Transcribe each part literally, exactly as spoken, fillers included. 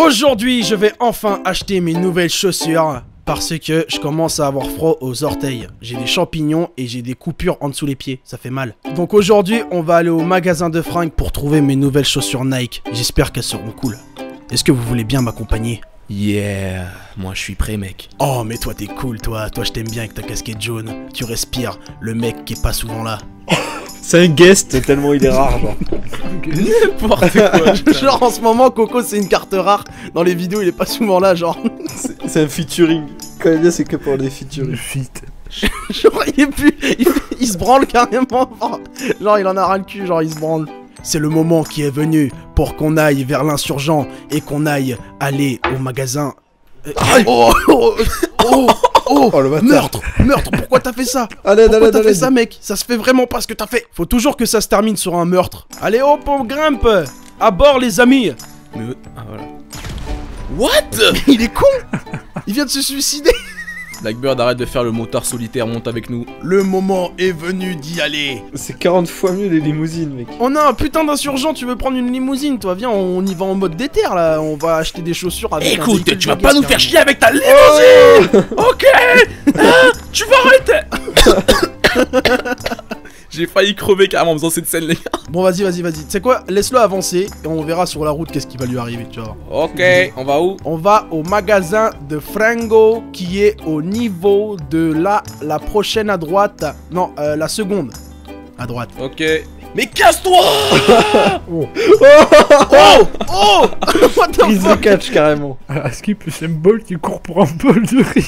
Aujourd'hui, je vais enfin acheter mes nouvelles chaussures parce que je commence à avoir froid aux orteils. J'ai des champignons et j'ai des coupures en dessous les pieds, ça fait mal. Donc aujourd'hui, on va aller au magasin de fringues pour trouver mes nouvelles chaussures Nike. J'espère qu'elles seront cool. Est-ce que vous voulez bien m'accompagner? Yeah, moi je suis prêt mec. Oh mais toi t'es cool toi, toi je t'aime bien avec ta casquette jaune. Tu respires, le mec qui est pas souvent là. C'est un guest tellement il est rare genre. N'importe quoi. Genre en ce moment Coco c'est une carte rare. Dans les vidéos il est pas souvent là genre. C'est un featuring. Quand il vient c'est que pour les featuring. Genre il est plus, il, il se branle carrément. Genre il en a ras le cul, genre il se branle. C'est le moment qui est venu pour qu'on aille vers l'insurgent et qu'on aille aller au magasin. Euh, oh, oh, oh, oh, Oh, le bâtard. meurtre, meurtre, pourquoi t'as fait ça? Allez, Pourquoi allez, t'as allez. fait ça mec? Ça se fait vraiment pas ce que t'as fait. Faut toujours que ça se termine sur un meurtre. Allez hop, on grimpe. À bord les amis. Mais... Ah voilà. What? Il est con. Il vient de se suicider. Blackbird, arrête de faire le motard solitaire, monte avec nous. Le moment est venu d'y aller. C'est quarante fois mieux les limousines mec. On a un putain d'insurgent, tu veux prendre une limousine, toi? Viens, on y va en mode déter là. On va acheter des chaussures avec. un Écoute, véhicule tu vas de pas gaz, nous faire carrément. chier avec ta limousine. Ok. Hein? Tu vas arrêter. J'ai failli crever carrément en faisant cette scène les gars. Bon, vas-y, vas-y, vas-y. Tu sais quoi? Laisse-le avancer et on verra sur la route qu'est-ce qui va lui arriver, tu vois. Ok, on va où? On va au magasin de Frango qui est au niveau de la, la prochaine à droite. Non, euh, la seconde. À droite. Ok. Mais casse-toi. Oh Oh Oh What the Prise de fuck? catch carrément. À skip le symbole qui court pour un bol de riz.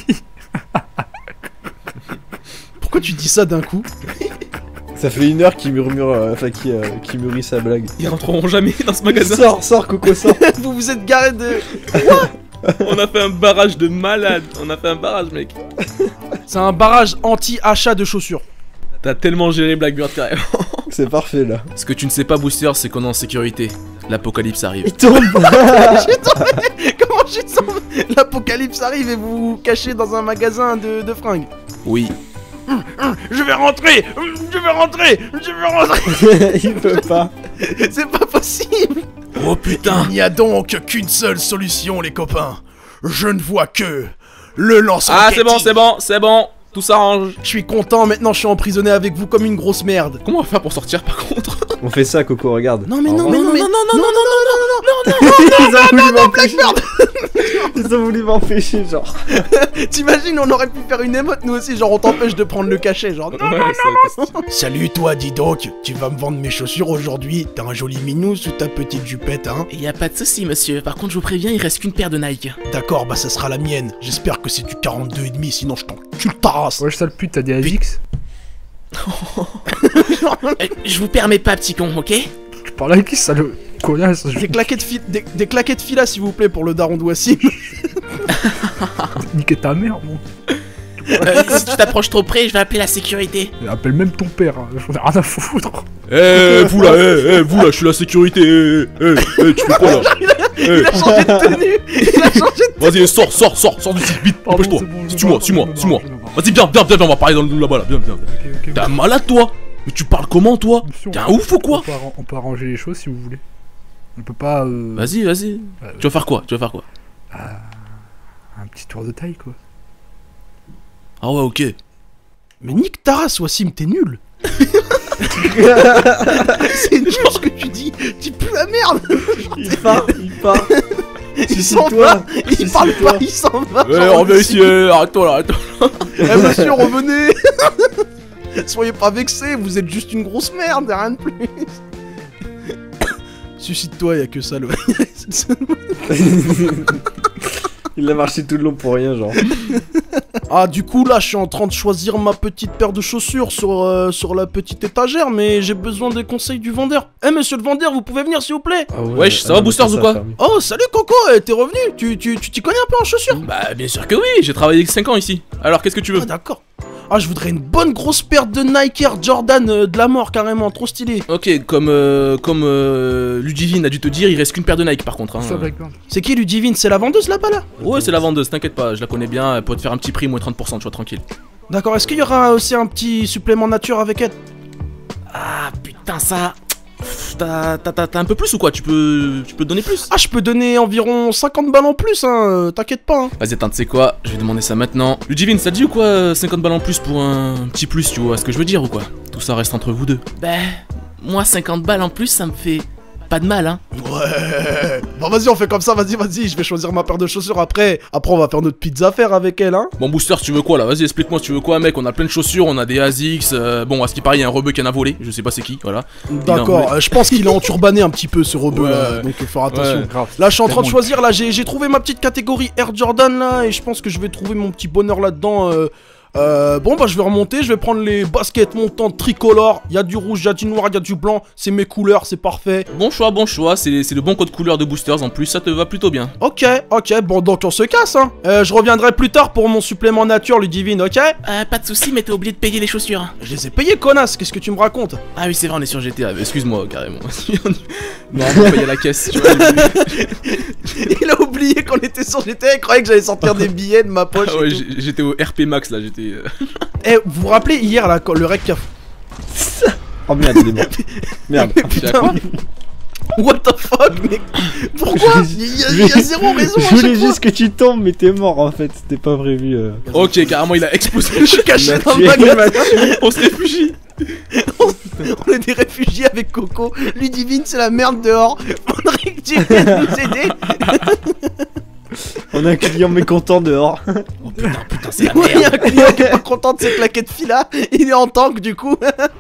Pourquoi tu dis ça d'un coup? Ça fait une heure qu'il murmure, euh, enfin qui, euh, qui mûrit sa blague. Ils rentreront jamais dans ce magasin. Sors, sors Coco, sors. Vous vous êtes garé de... On a fait un barrage de malade. On a fait un barrage mec. C'est un barrage anti-achat de chaussures. T'as tellement géré Blackbird carrément. C'est parfait là. Ce que tu ne sais pas Booster, c'est qu'on est en sécurité. L'apocalypse arrive. Il tombe. J'ai tombé. Comment j'ai tombé? L'apocalypse arrive et vous vous cachez dans un magasin de, de fringues. Oui. Je vais rentrer. Je vais rentrer. Je vais rentrer. Il peut pas. C'est pas possible. Oh putain. Il n'y a donc qu'une seule solution les copains. Je ne vois que le lance-roquettes. Ah c'est bon, c'est bon, c'est bon. Tout s'arrange. Je suis content, maintenant je suis emprisonné avec vous comme une grosse merde. Comment on va faire pour sortir par contre? On fait ça Coco, regarde. Non mais Au non, revoir. mais non, mais non, non, non, non, non, non, Ils ont voulu m'empêcher. Ils ont voulu m'empêcher genre. T'imagines, on aurait pu faire une émote nous aussi, genre on t'empêche de prendre le cachet, genre non, Ouais, non, ça non, non. Salut toi, dis donc, tu vas me vendre mes chaussures aujourd'hui? T'as un joli minou sous ta petite jupette, hein? Y a pas de souci monsieur, par contre je vous préviens, il reste qu'une paire de Nike. D'accord, bah ça sera la mienne. J'espère que c'est du quarante-deux et demi, sinon je t'encule ta race. Ouais, sale pute, t'as des A X? Eh, je vous permets pas petit con, ok? Tu parles avec qui, sale connasse? Je Des claquettes fi- des, des claquettes fila s'il vous plaît pour le daron de Wassim. vais niquer ta mère, mon. Euh, si tu t'approches trop près, je vais appeler la sécurité. Appelle même ton père, hein. J'en ai rien à foutre. Eh vous là, eh, eh, vous là, je suis la sécurité, eh, eh, eh, tu fais quoi là? Eh, Il a changé de tenue. Il a changé de... vas-y, sors, sors, sors, sors d'ici, vite, Pardon, empêche-toi. c'est bon, je Suis-moi, me suis-moi, barre, je suis-moi. me barre, je me barre. Vas-y, viens, viens, viens, viens, on va parler dans le là-bas là, viens, viens. Ok, ok. T'es un malade toi? Mais tu parles comment toi? Monsieur, T'es on- un ouf ou quoi? on peut, arran- on peut arranger les choses si vous voulez. On peut pas. Euh... Vas-y, vas-y. euh, Tu vas faire quoi? Tu vas faire quoi? Un petit tour de taille, quoi. Ah ouais, ok. Mais nique ta race, Wassim, t'es nul. C'est nul ce que tu dis. Tu pues la merde. Il part, il part. Il s'en Suicide-toi. va. Il parle Suicide-toi. pas, il s'en va. Eh, Genre, reviens ici, eh, arrête-toi là, arrête-toi. Eh monsieur, revenez. Soyez pas vexés, vous êtes juste une grosse merde, rien de plus. Suicide-toi, y'a que ça, le... Il a marché tout le long pour rien genre. Ah, du coup, là, je suis en train de choisir ma petite paire de chaussures sur, euh, sur la petite étagère, mais j'ai besoin des conseils du vendeur. Eh, monsieur le vendeur, vous pouvez venir, s'il vous plaît? Ah ouais, Wesh, ça ah va, non, Boosters, mais ou quoi ça, ça, Oh, salut Coco, eh, t'es revenu? Tu tu tu t'y connais un peu en chaussures? Bah, bien sûr que oui, j'ai travaillé cinq ans ici. Alors, qu'est-ce que tu veux? Ah, d'accord. Ah, je voudrais une bonne grosse paire de Nike Air Jordan euh, de la mort, carrément, trop stylé. Ok, comme, euh, comme euh, Ludivine a dû te dire, il reste qu'une paire de Nike par contre. Hein. Ça, Blackbird. C'est qui Ludivine? C'est la vendeuse là-bas, là? Ouais, c'est la vendeuse, t'inquiète pas, je la connais bien, elle peut te faire un petit prix, moins trente pour cent, tu vois, tranquille. D'accord, est-ce qu'il y aura aussi un petit supplément nature avec elle? Ah putain, ça. t'as t'as- t'as un peu plus ou quoi? Tu peux tu peux te donner plus? Ah, je peux donner environ cinquante balles en plus, hein, euh, t'inquiète pas. Hein. Vas-y, attends, tu sais quoi? Je vais demander ça maintenant. Ludivine, ça te dit ou quoi? cinquante balles en plus pour un petit plus, tu vois ce que je veux dire ou quoi? Tout ça reste entre vous deux. Ben, moi cinquante balles en plus, ça me fait pas de mal, hein. Ouais. Bon, vas-y, on fait comme ça, vas-y, vas-y, je vais choisir ma paire de chaussures après. Après, on va faire notre petite affaire avec elle, hein. Bon, Booster, tu veux quoi là? Vas-y, explique-moi, tu veux quoi, mec? On a plein de chaussures, on a des Asics. Euh, bon, à ce qui paraît, il y a un rebeu qui en a volé. Je sais pas c'est qui, voilà. D'accord, euh, je pense qu'il est enturbané un petit peu ce rebeu Ouais, là, ouais. donc il faut faire attention. Ouais. Grave. Là, je suis en train de Tellement- choisir, là, j'ai j'ai trouvé ma petite catégorie Air Jordan là, et je pense que je vais trouver mon petit bonheur là-dedans. Euh, euh, bon, bah, je vais remonter, je vais prendre les baskets montantes tricolores. Il y a du rouge, il y a du noir, il y a du blanc. C'est mes couleurs, c'est parfait. Bon choix, bon choix. C'est c'est le bon code couleur de Boosters en plus, ça te va plutôt bien. Ok, ok, bon, donc on se casse, hein. Euh, je reviendrai plus tard pour mon supplément nature, Ludivine, ok? Euh, pas de soucis, mais t'as oublié de payer les chaussures. hein. Je les ai payés, connasse, qu'est-ce que tu me racontes? Ah oui, c'est vrai, on est sur G T A. Excuse-moi, carrément. Non, on paye à la caisse, tu vois. Il a oublié qu'on était sur G T A, il croyait que j'allais sortir des billets de ma poche. Ah et ouais, tout. j'ai- j'étais au R P Max là, j'étais. euh, Eh, vous vous rappelez hier là, quand le rec qui a. Oh merde, il est mort. Merde. Mais T'as putain, quoi? what the fuck, mec? Pourquoi? Je- Il y, a- je- il y a zéro raison à Je chaque voulais fois. juste que tu tombes, mais t'es mort en fait. C'était pas prévu. euh. Ok, carrément, il a explosé. Je suis caché Il m'a dans le tué. magasin. On se réfugie. On est des réfugiés avec Coco. Ludivine, c'est la merde dehors. Faudrait que tu viennes nous aider. On a un client mécontent dehors. Oh putain, putain, c'est la Ouais, il y a merde. un client qui est pas content de ses claquettes fila. Il est en tank du coup.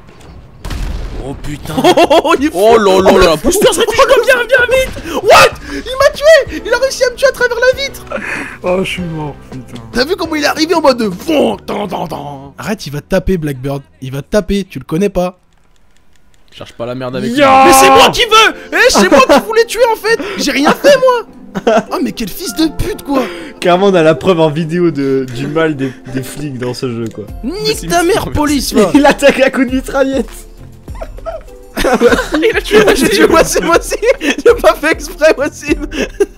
Oh putain. Oh, il est fou. Oh là là là, Booster, ça Oh non, viens, viens vite. What? Il m'a tué. Il a réussi à me tuer à travers la vitre. Oh, je suis mort, putain. T'as vu comment il est arrivé en mode de vent, tan, tan, tan. Arrête, il va te taper, Blackbird. Il va te taper, tu le connais pas. cherche pas la merde avec lui. Ya Mais c'est moi qui veux. Eh, c'est moi qui voulais tuer en fait. J'ai rien fait moi. Oh mais quel fils de pute quoi. Carrément, on a la preuve en vidéo de, du mal des, des flics dans ce jeu quoi. Nique Merci, ta merci, mère, merci. police va. Il attaque à coups de mitraillette. Il a tué, j'ai tué Wassim aussi. J'ai pas fait exprès Wassim.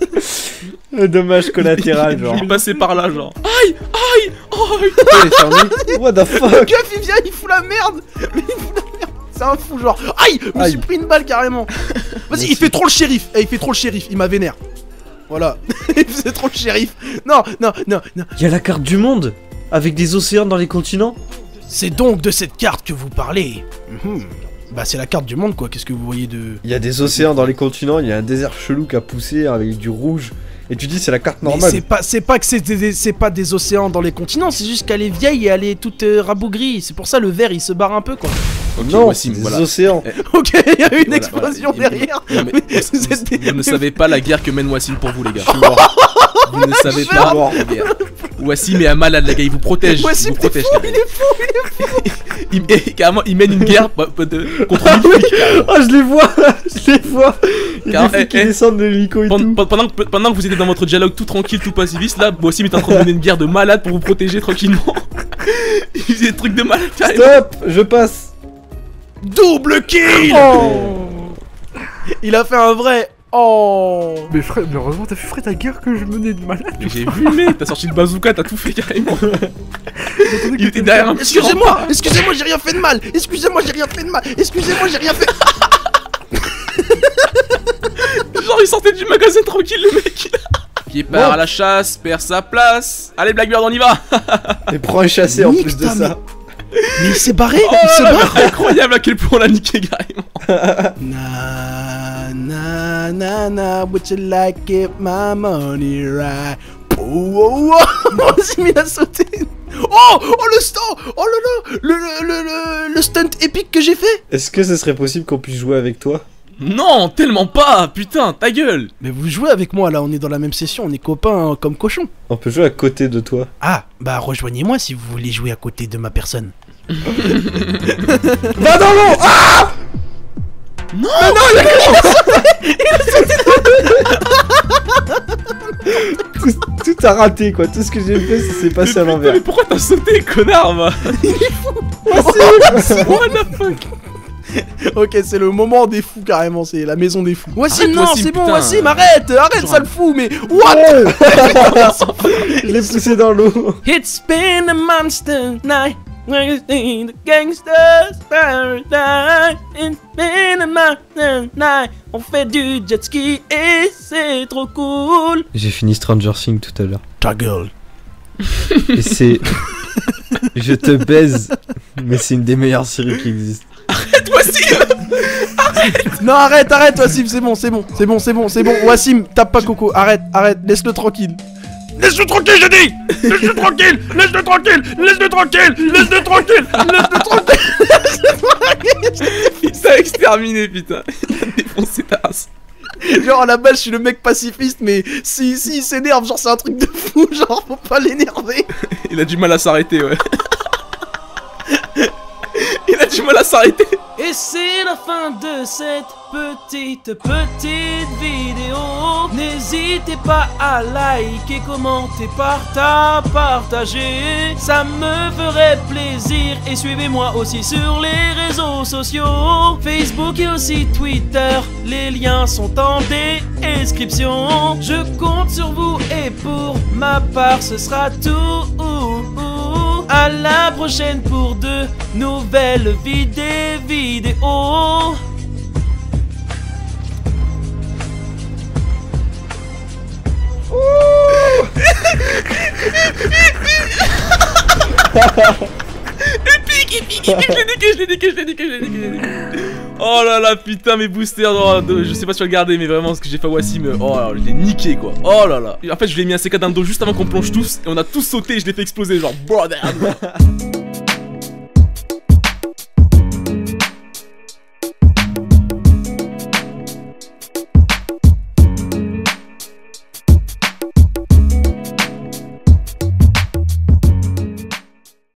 Un dommage collatéral, genre. Je suis passé par là, genre. Aïe, aïe, aïe. Il est fermé. What the Le fuck? keuf il vient, il fout la merde. Mais il fout la merde. C'est un fou genre. Aïe, je me Aïe. suis pris une balle carrément. Vas-y, il fait trop le shérif. Eh, il fait trop le shérif, il m'a vénère. Voilà. Il faisait trop le shérif. Non, non, non, non. Il y a la carte du monde avec des océans dans les continents. C'est donc de cette carte que vous parlez. Mhm. Bah c'est la carte du monde quoi, qu'est-ce que vous voyez de... Il y a des océans dans les continents, il y a un désert chelou qui a poussé avec du rouge. Et tu dis c'est la carte Mais normale. c'est pas, c'est pas que c'est des, c'est pas des océans dans les continents, c'est juste qu'elle est vieille et elle est toute euh, rabougrie. C'est pour ça le verre il se barre un peu quoi. Ok, Non, Wassim, c'est des voilà. océans. Ok, il y a eu une Voilà, explosion voilà. derrière. Non, mais Mais vous, vous êtes des- vous ne savez pas la guerre que mène Wassim pour vous, les gars. Je suis mort. Vous ne savez Je suis pas mort. la guerre. Wassim est un malade, les gars. Il vous protège. Wassim, il vous t'es protège. fou, il est fou, Il, et carrément, il mène une guerre bah, bah, de- contre Ah mille oui. flics, carrément. Oh, je les vois. Je les vois. Il y a Car- des flics qui eh, eh. descendent de l'hélico et Pendant, tout. pendant que, pendant que vous étiez dans votre dialogue tout tranquille, tout pacifiste, là, Wassim est en train de mener une guerre de malade pour vous protéger tranquillement. Il faisait des trucs de malade, carrément. Stop, je passe. Double kill. Oh. Il a fait un vrai... Oh. Mais frère, mais heureusement, t'as fait frère ta guerre que je menais de malade. Mais j'ai vu, mec, t'as sorti le bazooka, t'as tout fait carrément. Il était derrière un petit Excusez-moi, rempart. excusez-moi, j'ai rien fait de mal. Excusez-moi, j'ai rien fait de mal. Excusez-moi, j'ai rien fait. Genre, il sortait du magasin tranquille, le mec. Qui part à la chasse, perd sa place. Allez, Blackbird, on y va. Et prends un chassé en Nique plus de ta ça. Mais il s'est barré, Oh il se là là, barre. mais incroyable à quel point on l'a niqué carrément. Na na na na, would you like it, my money right? Oh, oh, oh, Wassim, il a sauté. Oh, oh le stunt, oh là là, le, le, le, le, le stunt épique que j'ai fait. Est-ce que ce serait possible qu'on puisse jouer avec toi? Non, tellement pas. Putain, ta gueule. Mais vous jouez avec moi là, on est dans la même session, on est copains hein, comme cochons. On peut jouer à côté de toi. Ah, bah rejoignez-moi si vous voulez jouer à côté de ma personne. Va dans l'eau. Ah Non, tout, tout a raté quoi, tout ce que j'ai fait c'est passé à mais, l'envers. mais pourquoi t'as sauté, connard, va? What the fuck? Ok, c'est le moment des fous carrément, c'est la maison des fous. Wassim, Arrête, non, Wassim, c'est bon, putain. Wassim, arrête, arrête, Genre ça un- le fout, mais what? Je l'ai poussé dans l'eau. It's been a monster night the gangsters paradise. In the mountain night. On fait du jet ski et c'est trop cool. J'ai fini Stranger Things tout à l'heure. Ta gueule. Et c'est... Je te baise, mais c'est une des meilleures séries qui existent. Arrête, Wassim. Non, arrête, arrête, Wassim, c'est bon, c'est bon, c'est bon, c'est bon, c'est bon. Wassim, tape pas Coco, arrête, arrête, laisse-le tranquille. Laisse-le tranquille, j'ai dit. Laisse-le tranquille, laisse-le tranquille, laisse-le tranquille, laisse-le tranquille, laisse-le tranquille. Il t'a exterminé, putain. Il a défoncé ta race. Genre à la base je suis le mec pacifiste, mais si, si il s'énerve, genre c'est un truc de fou, genre faut pas l'énerver. Il a du mal à s'arrêter, ouais. Il a du mal à s'arrêter. Et c'est la fin de cette petite, petite vidéo. N'hésitez pas à liker, commenter, partager, partager. Ça me ferait plaisir. Et suivez-moi aussi sur les réseaux sociaux, Facebook et aussi Twitter. Les liens sont en description. Je compte sur vous et pour ma part ce sera tout. À la prochaine pour de nouvelles vidé vidéos. Épique, épique, épique, je l'ai niqué, je l'ai niqué, je l'ai niqué, je l'ai niqué, je l'ai niqué. Oh là là, putain, mes boosters, oh, je sais pas si tu vas regarder, mais vraiment ce que j'ai fait à Wassim, oh là, je l'ai niqué quoi. Oh là là. En fait, je lui ai mis un C K dans le dos juste avant qu'on plonge tous, et on a tous sauté et je l'ai fait exploser, genre, brother.